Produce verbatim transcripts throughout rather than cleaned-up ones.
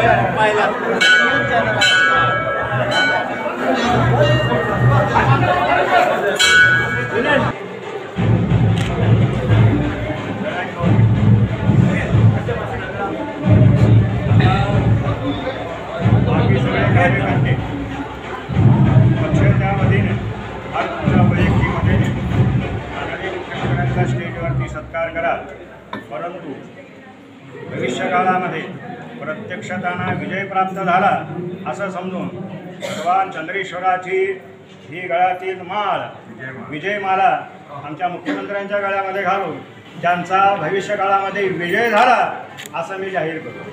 पक्षाच्या वतीने आज तुमच्या वैयक्तिक वतीने मुख्यमंत्र्यांचा स्टेजवरती सत्कार करा, परंतु भविष्यकाळामध्ये प्रत्यक्षताना विजय प्राप्त झाला असं समजून भगवान चंद्रेश्वराची ही गळ्यातील माळ विजयमाला आमच्या मुख्यमंत्र्यांच्या गळ्यामध्ये घालून त्यांचा भविष्यकाळामध्ये विजय झाला असं मी जाहीर करतो.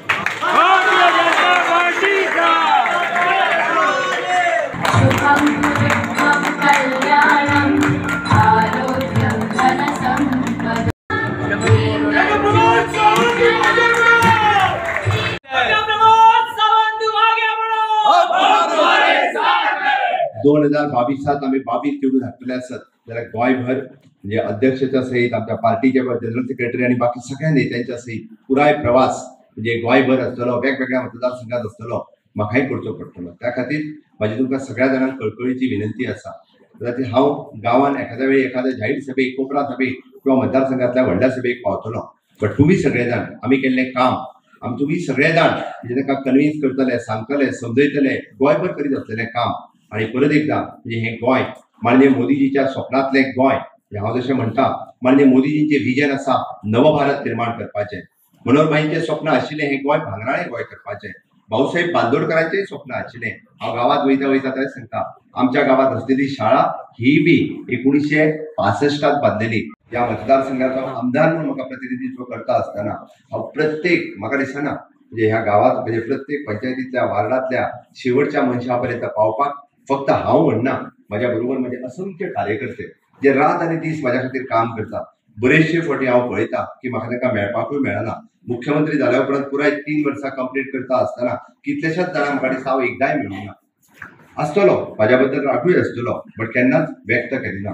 दोन हजार बावीसात आम्ही बावीस निवडून हाडटले आसात जाल्यार गोंयभर म्हणजे अध्यक्षाच्या सहित आमच्या पार्टीचे जनरल सेक्रेटरी आणि बाकी सगळ्या नेत्यांच्या सहित पुराय प्रवास म्हणजे गोंयभर आसतलो, वेगवेगळ्या मतदारसंघात आसतलो, म्हाकाय करचो पडटलो. त्या खातीर म्हाजी तुमकां सगळ्या जाणांक कळकळीची विनंती आसा. जाल्यार हांव गांवांत एखाद्या वेळी एखाद्या जाहीर सभेक, कोपरा सभेक किंवा मतदारसंघातल्या व्हडल्या सभेक पावतलो, बट तुमी सगळे जाण आमी केल्लें काम आमी तुमी सगळे जाण म्हणजे ताका कन्विन्स करतले, सांगतले, समजयतले, गोंयभर करीत आसलेलें काम. आणि परत एकदा म्हणजे हे गोंय माननीय मोदीजीच्या स्वप्नातले गोंय, हांव जशें म्हणटा माननीय मोदीजींचे विजन आसा नवभारत निर्माण करपाचें. मनोहरभाईंचें स्वप्न आशिल्लें हे गोंय भांगराळें गोंय करपाचें. भाऊसाहेब बांदोडकरांचें स्वप्न आशिल्लें. हांव गांवांत वयता वयता थंय सांगता आमच्या गांवांत आसलेली शाळा ही बी एकोणीशे पासष्टात बांदलेली. ह्या मतदारसंघाचो आमदार म्हणून म्हाका प्रतिनिधित्व करता आसतना हांव प्रत्येक म्हाका दिसना म्हणजे ह्या गांवांत म्हणजे प्रत्येक पंचायतींतल्या वार्डांतल्या शेवटच्या मनशा पर्यंत पावपाक फक्त हांव म्हणना, म्हाज्या बरोबर म्हणजे असंख्य कार्यकर्ते जे रात आनी दीस म्हाज्या खातीर काम करतात. बरेचशे फावटी हांव पळयता की म्हाका तांकां मेळपाकूय मेळना. मुख्यमंत्री जाल्या उपरांत पुराय तीन वर्सां कंप्लीट करता आसतना कितलेशेच जाणां म्हाका दिसता हांव एकदांय मेळूंक ना. आसतलो म्हाज्या बद्दल रागूय आसतलो, बट केन्नाच व्यक्त केन्ना.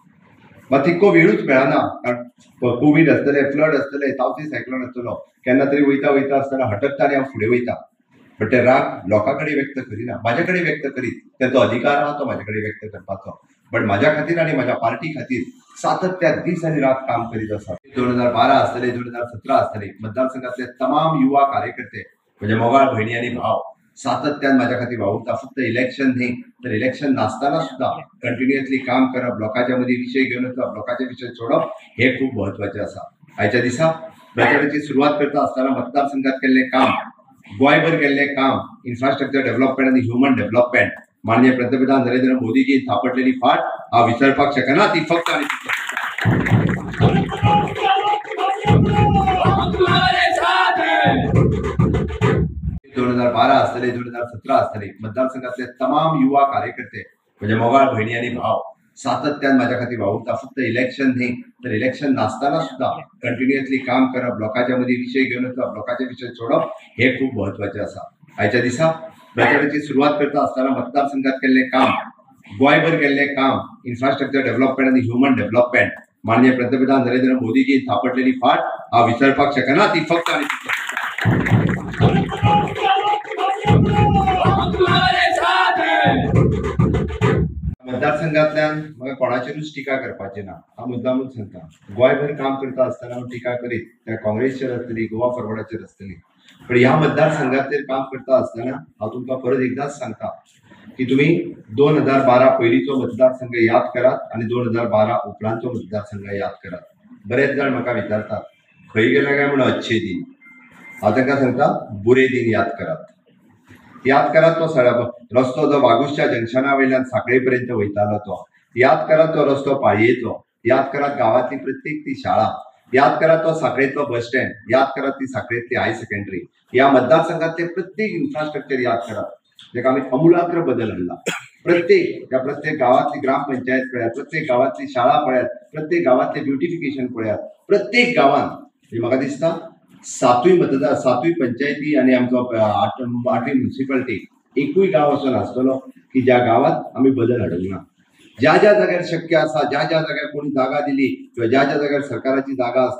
मात तितको वेळूच मेळना, कारण कोवीड आसतलें, फ्लड आसतलें, तावसी सायक्लोन आसतलो, केन्ना तरी वयता वयता आसतना हटकता आनी हांव फुडें वयता. बट ते राग लोकां कडेन व्यक्त करिना, म्हाजे कडेन व्यक्त करीत. तेचो अधिकार आहा तो म्हाजे कडेन व्यक्त करपाचो. बट म्हाज्या खातीर आनी म्हाज्या पार्टी खातीर सातत्यान दीस आनी रात काम करीत आसा. दोन हजार बारा आसतले, दोन हजार सतरा आसतले, मतदारसंघातले तमाम युवा कार्यकर्ते म्हणजे मोगाळ भयणी आनी भाव सातत्यान म्हाज्या खातीर वावुरता. फक्त इलेक्शन न्ही तर इलेक्शन नासतना सुद्धा कंटिन्युअसली काम करप, लोकांच्या मदीं विशय घेवन वचप, लोकांचे विशय सोडप हे खूब महत्वाचें आसा. आयच्या दिसा प्रचाराची सुरवात करता आसतना मतदारसंघात केल्लें काम, गोंयभर केल्लें काम, इन्फ्रास्ट्रक्चर डेव्हलपमेंट आनी ह्युमन डेव्हलपमेंट माननीय पंतप्रधान नरेंद्र मोदीजी थापटलेली फाट हांव विसरपाक शकना. ती फक्त आनी दोन हजार बारा आसतले, दोन हजार सतरा आसतले, मतदारसंघातले तमाम युवा कार्यकर्ते म्हणजे मोगाळ भयणी आनी भाव सातत्यान म्हाज्या खातीर वावुरता. फक्त इलेक्शन न्ही तर इलेक्शन नासतना सुद्धा कंटिन्युअसली काम करप, लोकांच्या मदीं विशय घेवन वचप, लोकांचे विशय सोडप हे खूब महत्वाचें आसा. आयच्या दिसा प्रचाराची सुरवात करता आसतना मतदारसंघात केल्लें काम, गोंयभर केल्लें काम, इन्फ्रास्ट्रक्चर डेव्हलपमेंट आनी ह्युमन डेव्हलपमेंट माननीय पंतप्रधान नरेंद्र मोदीजी थापटलेली फाट हांव विसरपाक शकना. ती फक्त आनी मतदारसंघातल्यान म्हाका कोणाचेरूच टिका करपाची ना. हांव मुद्दामूच सांगता, गोंयभर काम करता आसतना हांव टिका करीत त्या काँग्रेसचेर आसतली, गोवा फॉरवर्डाचेर आसतली. पण ह्या मतदारसंघाचेर काम करता आसतना हांव तुमकां परत एकदांच सांगता की तुमी दोन हजार बारा पयलींचो मतदारसंघ याद करात आनी दोन हजार बारा उपरांतचो मतदारसंघ याद करात. बरेच जाण म्हाका विचारतात खंय गेले काय म्हणून अच्छे दीन. हांव तांकां सांगता बुरे दीन याद करात. याद करात तो सडा रस्तो जो वागुसच्या जंक्शना वयल्यान सांखळे पर्यंत वयतालो तो. याद करात तो रस्तो पाळयेचो. याद करात गांवांतली प्रत्येक ती शाळा. याद करात तो सांखळेतलो बस स्टँड. याद करात ती सांखळेतली हाय सेकंडरी. ह्या मतदारसंघातले प्रत्येक इन्फ्रास्ट्रक्चर याद करात, जेका आमी अमूलाग्र बदल हाडला. प्रत्येक त्या प्रत्येक गांवांतली ग्रामपंचायत पळयात, प्रत्येक गांवांतली शाळा पळयात, प्रत्येक गांवांतले ब्युटिफिकेशन पळयात. प्रत्येक गांवांत म्हणजे म्हाका दिसता सातूय मतदार सातूय पंचायती आनी आमचो आठ आठवी म्युनिसिपालिटी एकूय गांव असो नासतलो की ज्या गांवांत आमी बदल हाडूंक ना. ज्या ज्या जाग्यार शक्य आसा, ज्या ज्या जाग्यार कोणी जागा दिली किंवा ज्या ज्या जाग्यार सरकाराची जागा असली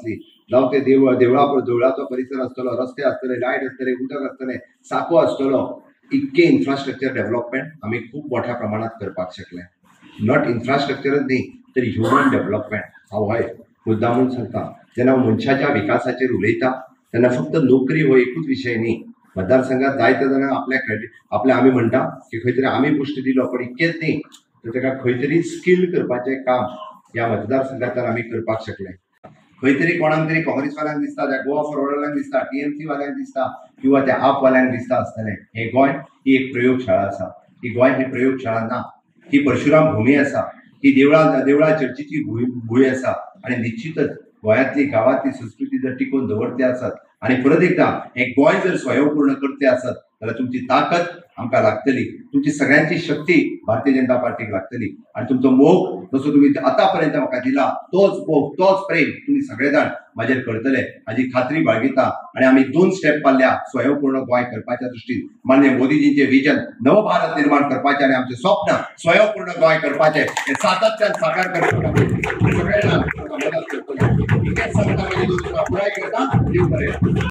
जावं ते देवळ देवळा देवळाचो परिसर आसतलो, रस्ते आसतले, लायट आसतले, उदक आसतलें, साको आसतलो, इतके इन्फ्रास्ट्रक्चर डेव्हलपमेंट आमी खूप मोठ्या प्रमाणात करपाक शकले. नॉट इन्फ्रास्ट्रक्चरच न्ही तर ह्युमन डेव्हलपमेंट. हांव हय मुद्दामून सांगता, जेन्ना मनशाच्या विकासाचेर उलयता तेन्ना फक्त नोकरी हो एकूच विशय न्ही. मतदारसंघात जायते जाणां आपल्या आपल्या आमी म्हणटा की खंय तरी आमी पुश्ट दिलो, पण इतकेंच न्ही तर ताका खंय तरी स्किल करपाचें काम ह्या मतदारसंघांतल्यान आमी करपाक शकले. खंय तरी कोणाक तरी काँग्रेसवाल्यांक दिसता, त्या गोवा फॉरवर्डांक दिसता, टीएमसी वाल्यांक दिसता किंवा त्या आप वाल्यांक दिसता आसतलें हे गोंय ही एक प्रयोगशाळा आसा. ही गोंय ही प्रयोगशाळा ना, ही परशुराम भूमी आसा, ही देवळा देवळा चर्चीची भूंय भूंय आसा. आणि निश्चितच गोंयांतली गांवांतली संस्कृती जर टिकोवन दवरते आसत आणि परत एकदा हे गोंय जर स्वयंपूर्ण करते आसत जाल्यार तुमची ताकद आमकां लागतली, तुमची सगळ्यांची शक्ती भारतीय जनता पार्टीक लागतली. आणि तुमचो मोग जसो तुमी आतापर्यंत म्हाका दिला तोच मोग तोच प्रेम तुमी सगळे जाण म्हाजेर करतले हाजी खात्री बाळगिता. आणि आमी दोन स्टेप मारल्या स्वयंपूर्ण गोंय करपाच्या दृश्टीन. माननीय मोदीजींचे विजन नव भारत निर्माण करपाचें आणि आमचें स्वप्न स्वयंपूर्ण गोंय करपाचें हे सातत्यान साकार करपाक सगळे जाण मदत करतले. इतकेंच सांगता, मागीर दुसरो पुराय करता. देव बरें.